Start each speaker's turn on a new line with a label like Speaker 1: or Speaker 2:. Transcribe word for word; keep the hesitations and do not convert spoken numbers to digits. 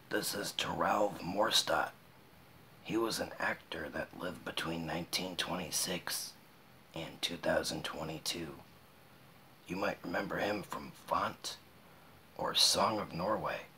Speaker 1: This is Toralv Maurstad. He was an actor that lived between nineteen twenty-six and two thousand twenty-two. You might remember him from Font or Song of Norway.